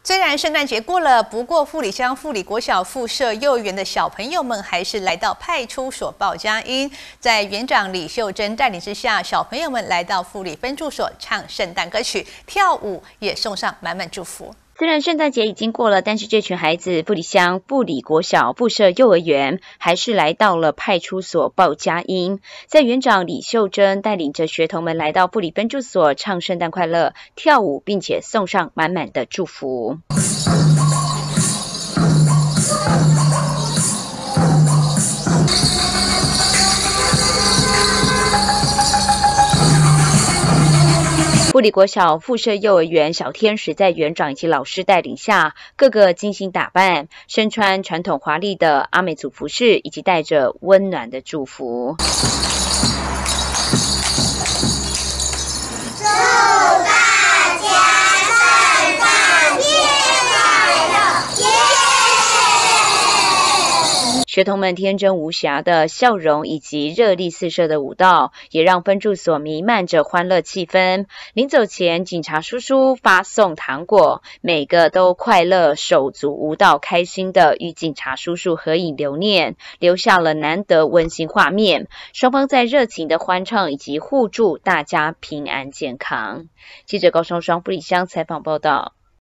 虽然圣诞节过了，不过富里乡富里国小附设幼儿园的小朋友们还是来到派出所报佳音。在园长李秀珍带领之下，小朋友们来到富里分驻所唱圣诞歌曲、跳舞，也送上满满祝福。 虽然圣诞节已经过了，但是这群孩子富里乡富里国小附设幼儿园还是来到了派出所报佳音。在园长李秀珍带领着学童们来到富里分驻所唱圣诞快乐、跳舞，并且送上满满的祝福。富里国小附设幼儿园小天使在园长以及老师带领下，个个精心打扮，身穿传统华丽的阿美族服饰，以及带着温暖的祝福。学童们天真无瑕的笑容以及热力四射的舞蹈，也让分驻所弥漫着欢乐气氛。临走前，警察叔叔发送糖果，每个都快乐手足舞蹈，开心的与警察叔叔合影留念，留下了难得温馨画面。双方在热情的欢唱以及互助，大家平安健康。记者高双双富里乡采访报道。